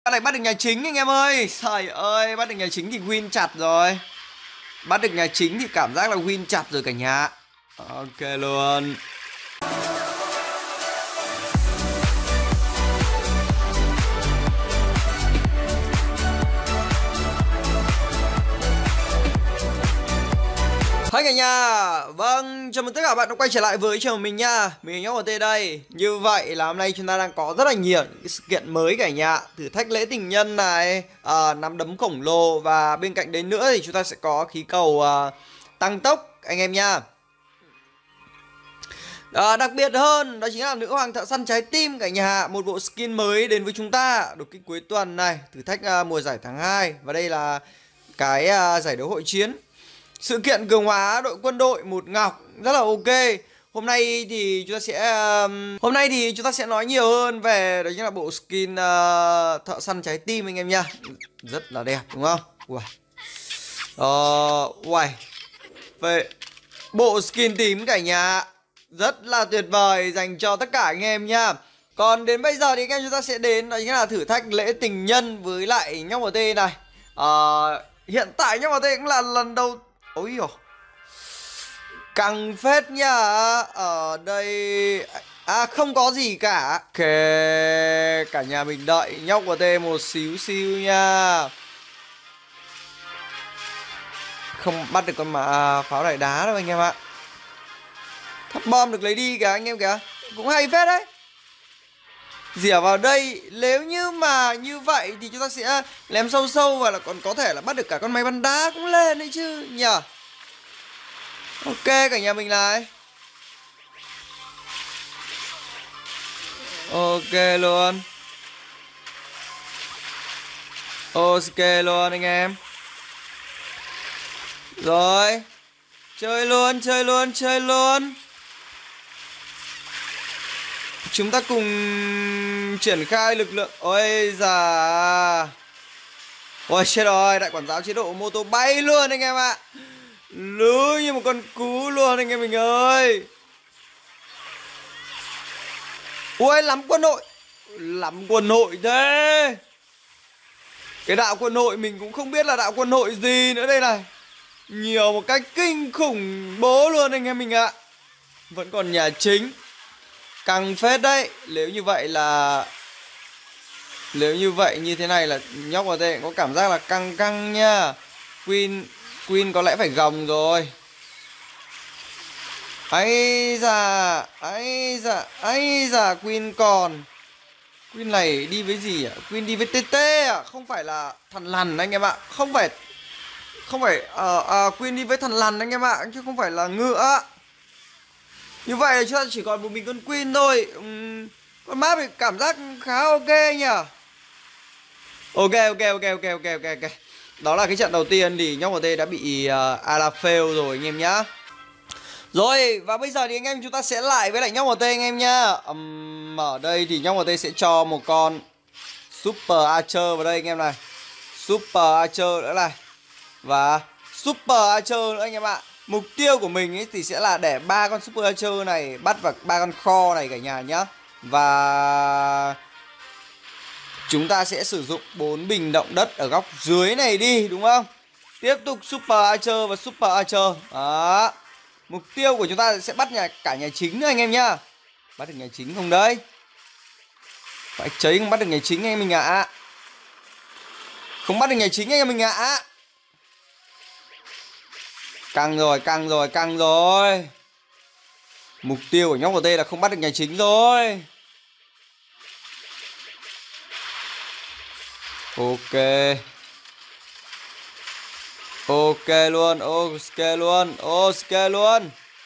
Này bắt được nhà chính anh em ơi. Trời ơi, bắt được nhà chính thì win chặt rồi. Bắt được nhà chính thì cảm giác là win chặt rồi cả nhà. Ok luôn. Hi cả nhà. Vâng, chào mừng tất cả các bạn đã quay trở lại với channel mình nha. Mình là Nhóc ở đây. Như vậy là hôm nay chúng ta đang có rất là nhiều những cái sự kiện mới cả nhà. Thử thách lễ tình nhân này, nắm đấm khổng lồ. Và bên cạnh đấy nữa thì chúng ta sẽ có khí cầu tăng tốc anh em nha. Đặc biệt hơn đó chính là nữ hoàng thợ săn trái tim cả nhà. Một bộ skin mới đến với chúng ta đột kích cuối tuần này. Thử thách mùa giải tháng 2. Và đây là cái giải đấu hội chiến. Sự kiện cường hóa đội quân đội một ngọc rất là ok. Hôm nay thì chúng ta sẽ nói nhiều hơn về đó chính là bộ skin thợ săn trái tim anh em nha. Rất là đẹp đúng không? Uầy. Về bộ skin tím cả nhà rất là tuyệt vời dành cho tất cả anh em nha. Còn đến bây giờ thì anh em chúng ta sẽ đến đó chính là thử thách lễ tình nhân với lại Nhóc MT này. Hiện tại Nhóc MT cũng là lần đầu. Ôi dồi, căng phết nha. Ở đây không có gì cả. Ok, cả nhà mình đợi Nhóc của T một xíu xíu nha. Không bắt được con mà pháo đại đá đâu anh em ạ. Thắp bom được lấy đi kìa anh em kìa. Cũng hay phết đấy. Dỉa vào đây. Nếu như mà như vậy thì chúng ta sẽ lém sâu sâu và là còn có thể là bắt được cả con máy bắn đá cũng lên đấy chứ nhỉ. Ok cả nhà mình này. Ok luôn. Ok luôn anh em. Rồi. Chơi luôn, chơi luôn, chơi luôn. Chúng ta cùng triển khai lực lượng. Ôi già. Ôi chết rồi, đại quản giáo chế độ mô tô bay luôn anh em ạ. Lú như một con cú luôn anh em mình ơi. Ui lắm quân đội. Lắm quân hội thế. Cái đạo quân hội mình cũng không biết là đạo quân hội gì nữa đây này. Nhiều một cách kinh khủng bố luôn anh em mình ạ. Vẫn còn nhà chính. Căng phết đấy. Nếu như vậy như thế này là Nhóc vào đây có cảm giác là căng căng nha. Queen có lẽ phải gồng rồi. Ấy da Queen còn. Queen này đi với gì ạ? Queen đi với TT à? Không phải là thằn lằn anh em ạ. Không phải Queen đi với thằn lằn anh em ạ, chứ không phải là ngựa. Như vậy là chúng ta chỉ còn một mình con Queen thôi. Con map thì cảm giác khá ok nhỉ. Ok. Đó là cái trận đầu tiên thì Nhóc MT đã bị ala fail rồi anh em nhá. Rồi và bây giờ thì anh em chúng ta sẽ lại với lại Nhóc MT anh em nhá. Ở đây thì Nhóc MT sẽ cho một con Super Archer vào đây anh em này. Super Archer nữa này. Và Super Archer nữa anh em ạ. Mục tiêu của mình ấy thì sẽ là để 3 con Super Archer này bắt vào 3 con kho này cả nhà nhá. Và chúng ta sẽ sử dụng 4 bình động đất ở góc dưới này đi đúng không? Tiếp tục Super Archer và Super Archer. Đó. Mục tiêu của chúng ta sẽ bắt cả nhà chính nữa anh em nhá. Bắt được nhà chính không đấy? Phải cháy không bắt được nhà chính anh em mình ạ. Không bắt được nhà chính anh em mình ạ. Căng rồi. Mục tiêu của Nhóc của T là không bắt được nhà chính rồi. Ok. Ok luôn.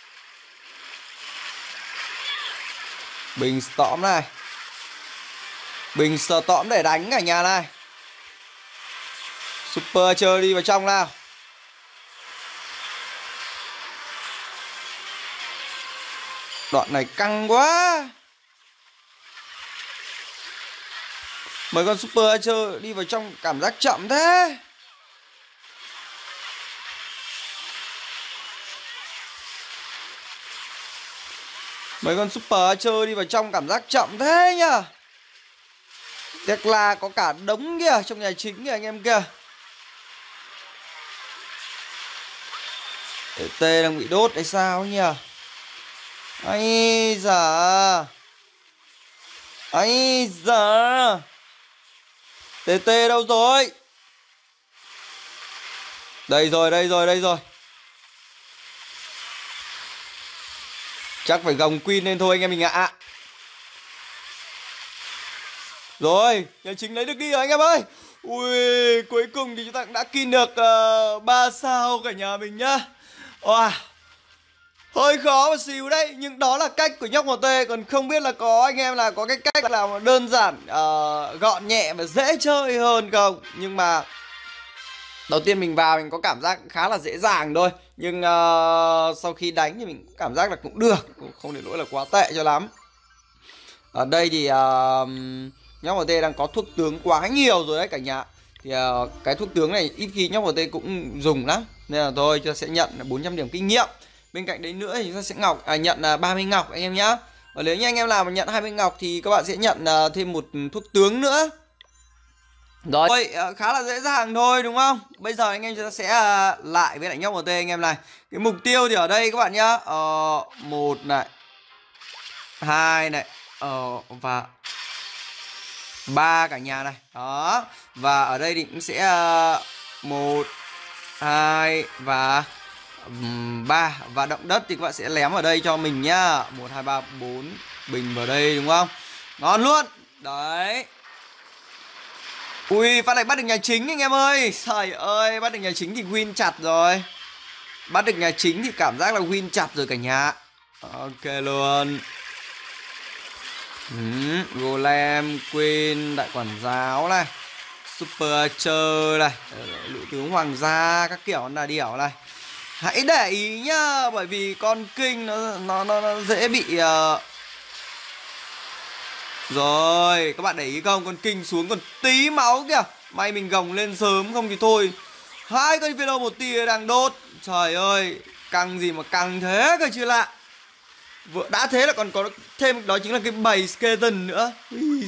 Bình Storm này. Bình Storm để đánh cả nhà này. Super chơi đi vào trong nào. Đoạn này căng quá. Mấy con Super Archer đi vào trong cảm giác chậm thế. Mấy con Super Archer đi vào trong cảm giác chậm thế nhá. Tesla có cả đống kia trong nhà chính kìa anh em kia. TT đang bị đốt hay sao nhỉ? Ây da. Ây da. TT đâu rồi? Đây rồi, đây rồi, đây rồi. Chắc phải gồng Queen lên thôi anh em mình ạ. Rồi, nhà chính lấy được đi rồi anh em ơi. Ui, cuối cùng thì chúng ta cũng đã kin được 3 sao cả nhà mình nhá. Wow, hơi khó một xíu đấy, nhưng đó là cách của nhóc MT. Còn không biết là có anh em là có cái cách nào mà đơn giản, gọn nhẹ và dễ chơi hơn không. Nhưng mà đầu tiên mình vào mình có cảm giác khá là dễ dàng thôi. Nhưng sau khi đánh thì mình cảm giác là cũng được, không đến nỗi là quá tệ cho lắm. Ở đây thì nhóc MT đang có thuốc tướng quá nhiều rồi đấy cả nhà. Thì cái thuốc tướng này ít khi nhóc MT cũng dùng lắm, nên là thôi chúng ta sẽ nhận 400 điểm kinh nghiệm. Bên cạnh đấy nữa thì chúng ta sẽ nhận 30 ngọc anh em nhá. Và nếu như anh em nào mà nhận 20 ngọc thì các bạn sẽ nhận thêm một thuốc tướng nữa. Rồi, khá là dễ dàng thôi đúng không? Bây giờ anh em chúng ta sẽ lại với lại nhóc MT anh em này. Cái mục tiêu thì ở đây các bạn nhá. 1 này, 2 này, và 3 cả nhà này. Đó. Và ở đây thì cũng sẽ 1, 2 và 3. Và động đất thì các bạn sẽ lém ở đây cho mình nhá. 1, 2, 3, 4 bình vào đây đúng không? Ngon luôn. Đấy. Ui, phát này bắt được nhà chính anh em ơi. Trời ơi, bắt được nhà chính thì win chặt rồi. Bắt được nhà chính thì cảm giác là win chặt rồi cả nhà. Ok luôn. Golem, Queen, đại quản giáo này, Super Archer này, lũ tướng hoàng gia các kiểu là điểu này. Hãy để ý nhá, bởi vì con kinh nó dễ bị Rồi, các bạn để ý không? Con kinh xuống còn tí máu kìa. May mình gồng lên sớm, không thì thôi 2 cây philo một tia đang đốt. Trời ơi, căng gì mà căng thế cơ chứ lạ. Đã thế là còn có thêm đó chính là cái bầy skeleton nữa. Ý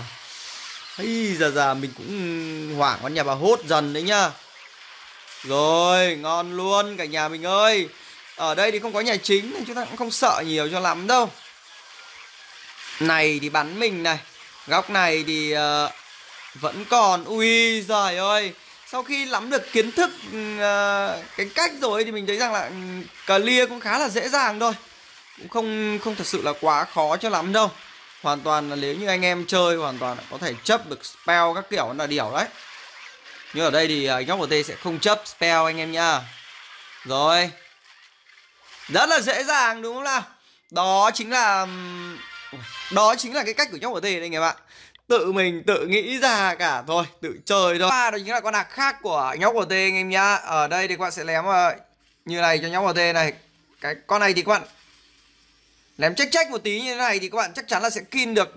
da, mình cũng hoảng con nhà bà hốt dần đấy nhá. Rồi, ngon luôn cả nhà mình ơi. Ở đây thì không có nhà chính nên chúng ta cũng không sợ nhiều cho lắm đâu. Này thì bắn mình này. Góc này thì vẫn còn. Ui giời ơi. Sau khi nắm được kiến thức cái cách rồi thì mình thấy rằng là clear cũng khá là dễ dàng thôi. Cũng không thật sự là quá khó cho lắm đâu. Hoàn toàn là nếu như anh em chơi hoàn toàn là có thể chấp được spell các kiểu là điểu đấy. Nhưng ở đây thì nhóc của T sẽ không chấp spell anh em nha. Rồi. Rất là dễ dàng đúng không nào? Đó chính là cái cách của nhóc của T đây anh em ạ. Tự mình tự nghĩ ra cả thôi, tự chơi thôi. Đó chính là con hạc khác của nhóc của T anh em nhá. Ở đây thì các bạn sẽ lém như này cho nhóc của T này. Cái con này thì các bạn lém check một tí như thế này thì các bạn chắc chắn là sẽ kin được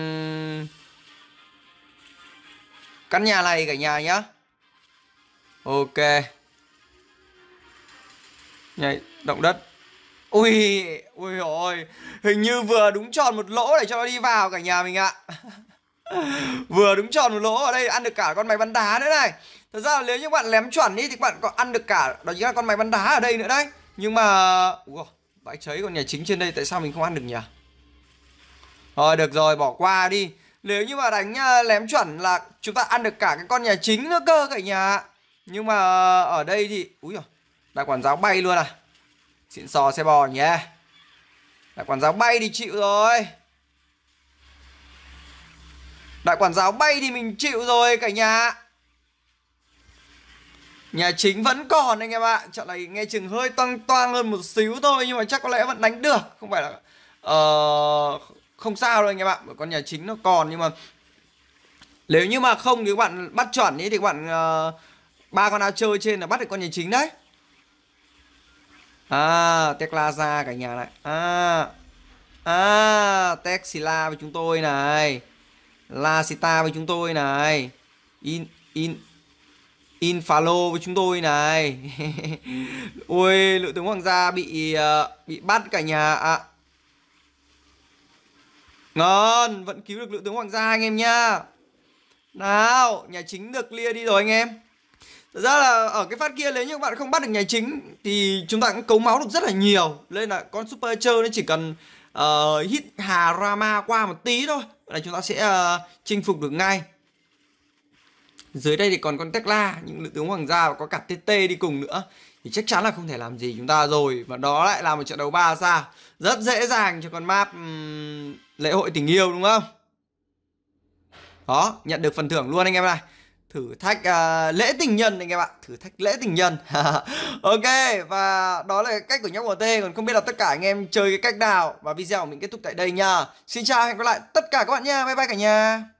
căn nhà này cả nhà nhá. Ok. Nhảy động đất. Ui ôi, hình như vừa đúng tròn một lỗ để cho nó đi vào cả nhà mình ạ. Vừa đúng tròn một lỗ ở đây ăn được cả con máy bắn đá nữa này. Thật ra là nếu như bạn lém chuẩn đi thì bạn có ăn được cả đó chính là con máy bắn đá ở đây nữa đấy. Nhưng mà vãi cháy con nhà chính trên đây tại sao mình không ăn được nhỉ? Rồi được rồi, bỏ qua đi. Nếu như mà đánh lém chuẩn là chúng ta ăn được cả cái con nhà chính nữa cơ cả nhà. Nhưng mà ở đây thì úi giời, đại quản giáo bay luôn à. Xịn sò xe bò nhé. Đại quản giáo bay thì chịu rồi. Đại quản giáo bay thì mình chịu rồi cả nhà. Nhà chính vẫn còn anh em ạ. Trận này nghe chừng hơi toang hơn một xíu thôi. Nhưng mà chắc có lẽ vẫn đánh được. Không phải là không sao đâu anh em ạ. Bởi con nhà chính nó còn. Nhưng mà nếu như mà không thì các bạn bắt chuẩn ý, thì các bạn 3 con áo chơi trên là bắt được con nhà chính đấy. Tesla ra cả nhà này. Texila với chúng tôi này. Lasita với chúng tôi này. Infalo với chúng tôi này. Ui, lựa tướng hoàng gia bị bắt cả nhà. Ngon, vẫn cứu được lựa tướng hoàng gia anh em nha. Nào, nhà chính được clear đi rồi anh em. Thật ra là ở cái phát kia nếu như các bạn không bắt được nhà chính thì chúng ta cũng cấu máu được rất là nhiều. Nên là con super chơi nó chỉ cần hit Hà Rama qua một tí thôi là chúng ta sẽ chinh phục được ngay. Dưới đây thì còn con Tekla, những nữ tướng hoàng gia và có cả TT đi cùng nữa thì chắc chắn là không thể làm gì chúng ta rồi. Và đó lại là một trận đấu 3 sao rất dễ dàng cho con map lễ hội tình yêu đúng không? Đó, nhận được phần thưởng luôn anh em này. Thử thách lễ tình nhân anh em ạ. Thử thách lễ tình nhân. Ok, và đó là cách của Nhóc MT. Còn không biết là tất cả anh em chơi cái cách nào. Và video của mình kết thúc tại đây nha. Xin chào, hẹn gặp lại tất cả các bạn nha. Bye bye cả nhà.